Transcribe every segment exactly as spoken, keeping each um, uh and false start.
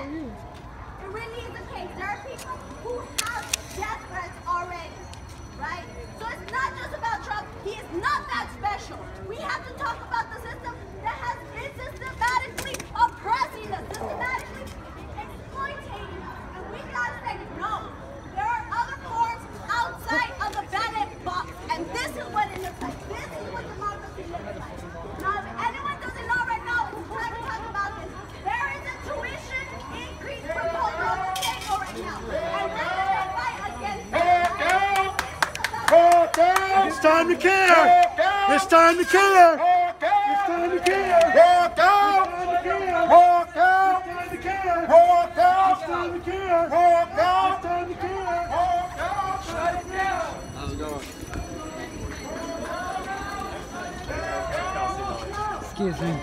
yet. It really is the case. There are people who have death threats already, right? So it's not just about Trump. He is not that special. We have to talk about the system that has been systematically oppressing us, systematically exploiting us. And we gotta say, no, there are other forms outside of the ballot box. And this is what it looks like. This is what democracy looks like. Now, if anyone doesn't know right now, it's time to talk about this. There is a tuition increase proposal on the table right now. And we're going to fight against it. It's time to care! It's time to care! It's time to care! Walk out! Walk out! It's time to care! Walk out! It's time to care! Walk out! It's time to care! Walk out! Shut it down! How's it going? Excuse me.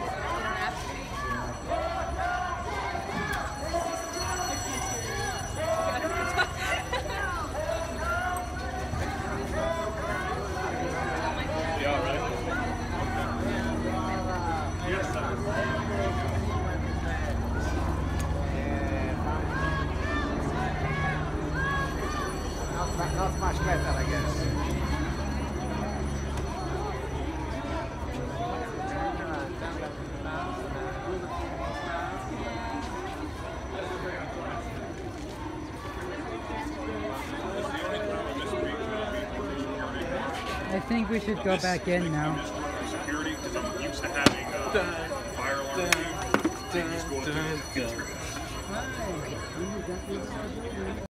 Not much better, I guess. I think we should go back in now. Security, because I'm used to having uh, fire alarm. Just going through the